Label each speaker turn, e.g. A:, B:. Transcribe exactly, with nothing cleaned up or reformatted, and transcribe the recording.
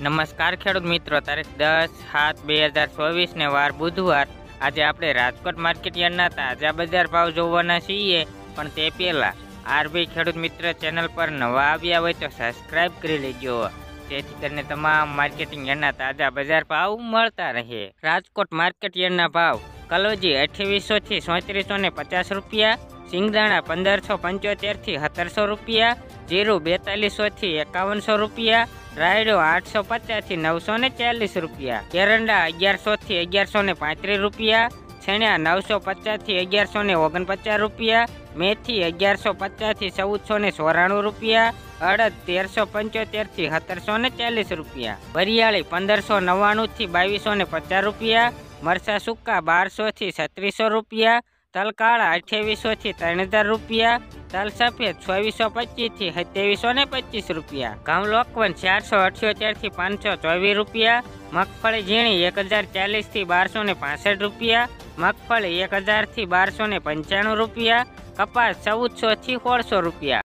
A: નમસ્કાર ખેડૂત મિત્રો, તારીખ દસ સાત બે હજાર ચોવીસ ને વાર બુધવાર. આજે આપણે રાજકોટ માર્કેટ યાર્ડના તાજા બજાર ભાવ જોવાના છીએ, પણ તે પહેલા આરબી ખેડૂત મિત્ર ચેનલ પર નવા આવ્યા હોય તો સબસ્ક્રાઇબ કરી લેજો, જેથી કરીને તમામ માર્કેટિંગ યાર્ડના તાજા બજાર ભાવ મળતા રહે. રાજકોટ માર્કેટ યાર્ડના ભાવ: કલોજી અઠ્યાવીસો થી સોત્રીસો ને પચાસ રૂપિયા, સિંગદાણા પંદરસો પંચોતેર થી સત્તરસો રૂપિયા, જીરું બેતાલીસો થી એકાવનસો રૂપિયા, રાયડો આઠસો પચાસ થી નવસો ને ચાલીસ રૂપિયા, એરંડા અગિયારસો થી અગિયારસો ને પાંત્રીસ રૂપિયા, છેણા નવસો પચાસ થી અગિયારસો ને ઓગણપચાસ રૂપિયા, મેથી અગિયારસો પચાસ થી ચૌદસો ને ચોરાણું રૂપિયા, અડદ તેરસો પંચોતેર થી સત્તરસો ને ચાલીસ રૂપિયા, વરિયાળી પંદરસો નવ્વાણું થી બાવીસો ને પચાસ રૂપિયા, મરચા સૂકા બારસો થી છત્રીસો રૂપિયા, તલ કાળા અઠ્યાવીસો થી ત્રણ હજાર રૂપિયા, તલ સફેદ ચોવીસો પચીસ થી સત્યાવીસો ને પચીસ રૂપિયા, ઘઉં લોકવન ચારસો અઠ્યોતેર થી પાંચસો ચોવીસ રૂપિયા, મગફળી ઝીણી એક હજાર ચાલીસ થી બારસો ને પાસઠ રૂપિયા, મગફળી એક હજાર થી બારસો ને પંચાણું રૂપિયા, કપાસ ચૌદસો થી સોળસો રૂપિયા.